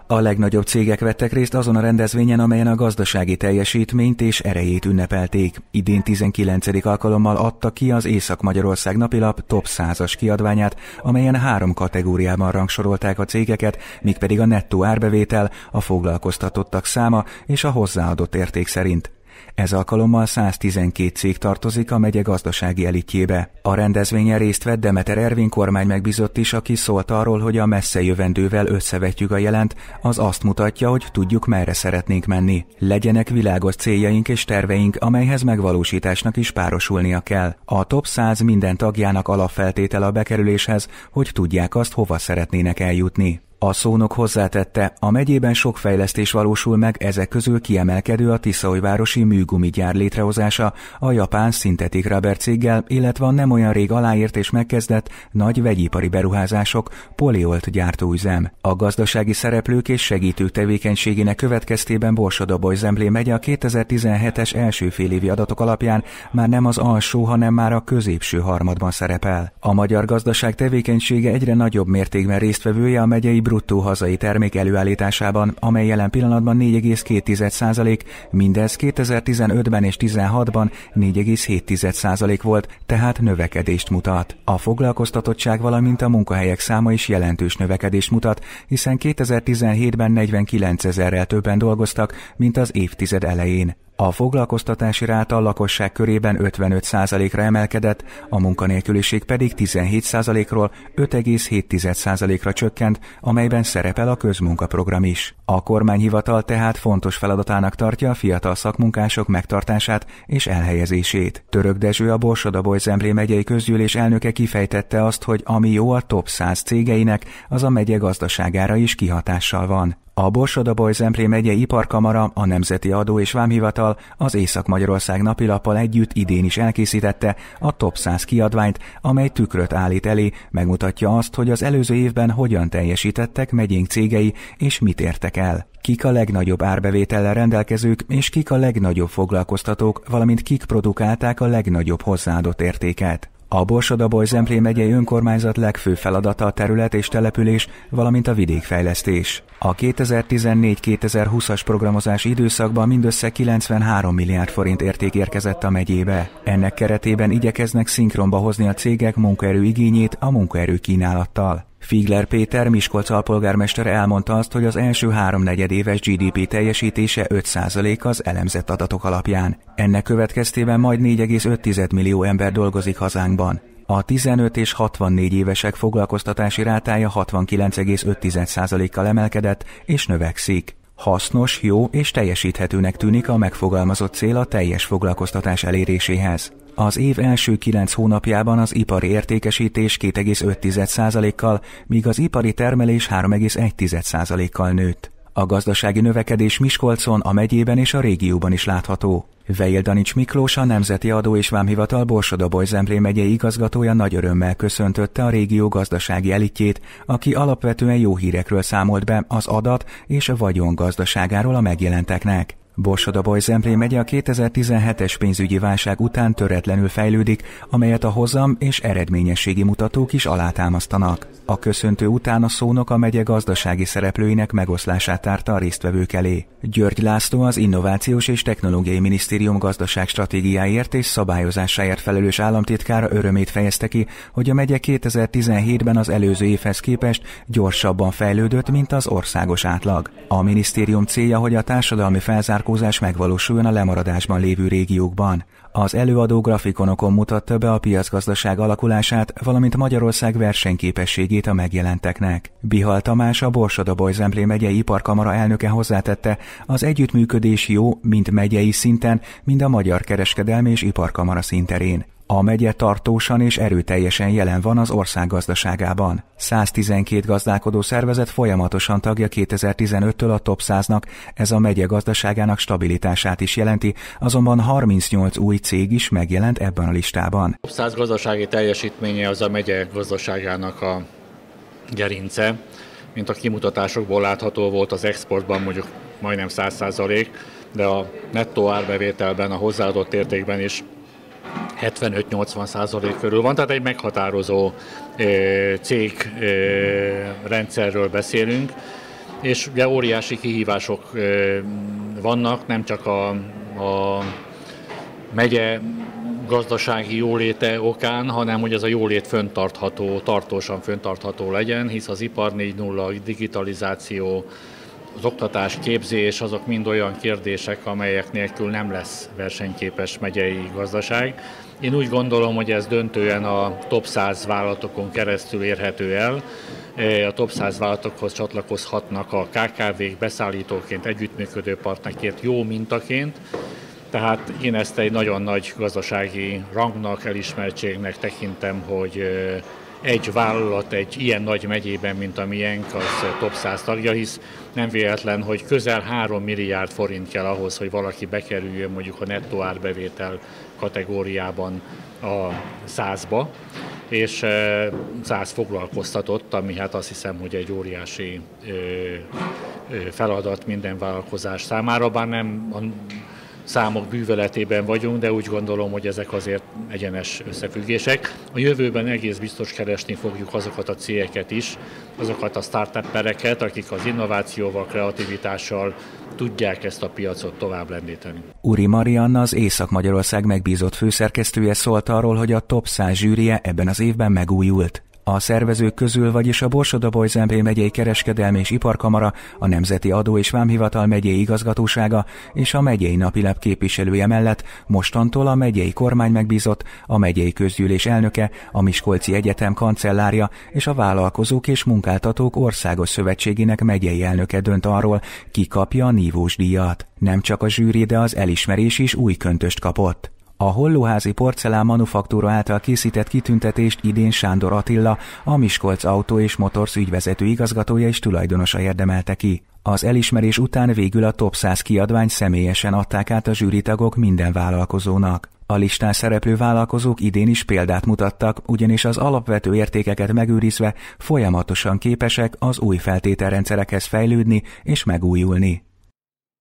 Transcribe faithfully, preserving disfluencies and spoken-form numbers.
A legnagyobb cégek vettek részt azon a rendezvényen, amelyen a gazdasági teljesítményt és erejét ünnepelték. Idén tizenkilencedik alkalommal adta ki az Észak-Magyarország napilap top százas kiadványát, amelyen három kategóriában rangsorolták a cégeket, mégpedig a nettó árbevétel, a foglalkoztatottak száma és a hozzáadott érték szerint. Ez alkalommal száztizenkét cég tartozik a megye gazdasági elitjébe. A rendezvényen részt vett Demeter Ervin kormány megbízott is, aki szólt arról, hogy a messze jövendővel összevetjük a jelent, az azt mutatja, hogy tudjuk, merre szeretnénk menni. Legyenek világos céljaink és terveink, amelyhez megvalósításnak is párosulnia kell. A top száz minden tagjának alapfeltétel a bekerüléshez, hogy tudják azt, hova szeretnének eljutni. A szónok hozzátette, a megyében sok fejlesztés valósul meg, ezek közül kiemelkedő a Tiszaújvárosi műgumigyár létrehozása, a japán Synthetic Rubber céggel, illetve a nem olyan rég aláírt és megkezdett nagy vegyipari beruházások, Poliolt gyártóüzem. A gazdasági szereplők és segítők tevékenységének következtében Borsod-Abaúj-Zemplén megye a kétezer-tizenhetes első félévi adatok alapján már nem az alsó, hanem már a középső harmadban szerepel. A magyar gazdaság tevékenysége egyre nagyobb mértékben résztvevője a megyei bruttó hazai termék előállításában, amely jelen pillanatban négy egész két százalék, mindez kétezer-tizenötben és tizenhatban négy egész hét százalék volt, tehát növekedést mutat. A foglalkoztatottság, valamint a munkahelyek száma is jelentős növekedést mutat, hiszen kétezer-tizenhétben negyvenkilencezerrel többen dolgoztak, mint az évtized elején. A foglalkoztatási ráta a lakosság körében ötvenöt százalékra emelkedett, a munkanélküliség pedig tizenhét százalékról öt egész hét százalékra csökkent, amelyben szerepel a közmunkaprogram is. A kormányhivatal tehát fontos feladatának tartja a fiatal szakmunkások megtartását és elhelyezését. Török Dezső, a Borsod-Abaúj-Zemplén megyei közgyűlés elnöke kifejtette azt, hogy ami jó a top száz cégeinek, az a megye gazdaságára is kihatással van. A Borsod-Abaúj-Zemplén megyei iparkamara, a Nemzeti Adó és Vámhivatal az Észak-Magyarország napilappal együtt idén is elkészítette a top száz kiadványt, amely tükröt állít elé, megmutatja azt, hogy az előző évben hogyan teljesítettek megyénk cégei és mit értek el. Kik a legnagyobb árbevétellel rendelkezők, és kik a legnagyobb foglalkoztatók, valamint kik produkálták a legnagyobb hozzáadott értéket. A Borsod-Abaúj-Zemplén megyei önkormányzat legfőbb feladata a terület és település, valamint a vidékfejlesztés. A kétezer-tizennégy kétezer-húszas programozási időszakban mindössze kilencvenhárom milliárd forint érték érkezett a megyébe. Ennek keretében igyekeznek szinkronba hozni a cégek munkaerő igényét a munkaerő kínálattal. Figler Péter, Miskolc alpolgármester elmondta azt, hogy az első háromnegyedéves gé dé pé teljesítése öt százalék az elemzett adatok alapján. Ennek következtében majd négy egész öt millió ember dolgozik hazánkban. A tizenöt és hatvannégy évesek foglalkoztatási rátája hatvankilenc egész öt százalékkal emelkedett és növekszik. Hasznos, jó és teljesíthetőnek tűnik a megfogalmazott cél a teljes foglalkoztatás eléréséhez. Az év első kilenc hónapjában az ipari értékesítés két egész öt százalékkal, míg az ipari termelés három egész egy százalékkal nőtt. A gazdasági növekedés Miskolcon, a megyében és a régióban is látható. Vejél Danics Miklós, a Nemzeti Adó és Vámhivatal Borsod-Abaúj-Zemplén megyei igazgatója nagy örömmel köszöntötte a régió gazdasági elitjét, aki alapvetően jó hírekről számolt be az adat és a vagyon gazdaságáról a megjelenteknek. Borsod-Abaúj-Zemplén megye a kétezer-tizenhetes pénzügyi válság után töretlenül fejlődik, amelyet a hozam és eredményességi mutatók is alátámasztanak. A köszöntő után a szónok a megye gazdasági szereplőinek megoszlását tárta a résztvevők elé. György László, az Innovációs és Technológiai Minisztérium gazdaságstratégiáért és szabályozásáért felelős államtitkára örömét fejezte ki, hogy a megye kétezer-tizenhétben az előző évhez képest gyorsabban fejlődött, mint az országos átlag. A minisztérium célja, hogy a társadalmi felzárkózás megvalósuljon a lemaradásban lévő régiókban. Az előadó grafikonokon mutatta be a piacgazdaság alakulását, valamint Magyarország versenyképességét a megjelenteknek. Bihal Tamás, a Borsod-Abaúj-Zemplén megyei iparkamara elnöke hozzátette, az együttműködés jó, mind megyei szinten, mind a Magyar Kereskedelmi és Iparkamara színterén. A megye tartósan és erőteljesen jelen van az ország gazdaságában. száztizenkét gazdálkodó szervezet folyamatosan tagja kétezer-tizenöttől a top száznak, ez a megye gazdaságának stabilitását is jelenti, azonban harmincnyolc új cég is megjelent ebben a listában. A top száz gazdasági teljesítménye az a megye gazdaságának a gerince, mint a kimutatásokból látható volt, az exportban mondjuk majdnem száz százalék, de a nettó árbevételben, a hozzáadott értékben is hetvenöt-nyolcvan százalék körül van, tehát egy meghatározó cégrendszerről beszélünk, és ugye óriási kihívások vannak, nem csak a, a megye gazdasági jóléte okán, hanem hogy ez a jólét fenntartható, tartósan fenntartható legyen, hisz az ipar négy pont nulla, digitalizáció, az oktatás, képzés, azok mind olyan kérdések, amelyek nélkül nem lesz versenyképes megyei gazdaság. Én úgy gondolom, hogy ez döntően a top száz vállalatokon keresztül érhető el. A top száz vállalatokhoz csatlakozhatnak a ká ká vék beszállítóként, együttműködő partnerként, jó mintaként. Tehát én ezt egy nagyon nagy gazdasági rangnak, elismertségnek tekintem, hogy egy vállalat egy ilyen nagy megyében, mint a miénk, az top száz tagja, hisz nem véletlen, hogy közel három milliárd forint kell ahhoz, hogy valaki bekerüljön mondjuk a nettó árbevétel kategóriában a százba, és száz foglalkoztatott, ami hát azt hiszem, hogy egy óriási feladat minden vállalkozás számára, bár nem a számok bűvöletében vagyunk, de úgy gondolom, hogy ezek azért egyenes összefüggések. A jövőben egész biztos keresni fogjuk azokat a cégeket is, azokat a startuppereket, akik az innovációval, kreativitással tudják ezt a piacot tovább lendíteni. Uri Marianna, az Észak-Magyarország megbízott főszerkesztője szólt arról, hogy a top száz zsűrije ebben az évben megújult. A szervezők közül, vagyis a Borsod-Abaúj-Zemplér megyei kereskedelmi és iparkamara, a Nemzeti Adó- és Vámhivatal megyei igazgatósága és a megyei napilap képviselője mellett mostantól a megyei kormány megbízott, a megyei közgyűlés elnöke, a Miskolci Egyetem kancellárja és a Vállalkozók és Munkáltatók Országos Szövetségének megyei elnöke dönt arról, ki kapja a nívós díjat. Nem csak a zsűri, de az elismerés is új köntöst kapott. A Hollóházi Porcelán Manufaktúra által készített kitüntetést idén Sándor Attila, a Miskolc Autó és Motors ügyvezető igazgatója és tulajdonosa érdemelte ki. Az elismerés után végül a top száz kiadványt személyesen adták át a zsűritagok minden vállalkozónak. A listán szereplő vállalkozók idén is példát mutattak, ugyanis az alapvető értékeket megőrizve folyamatosan képesek az új feltételrendszerekhez fejlődni és megújulni.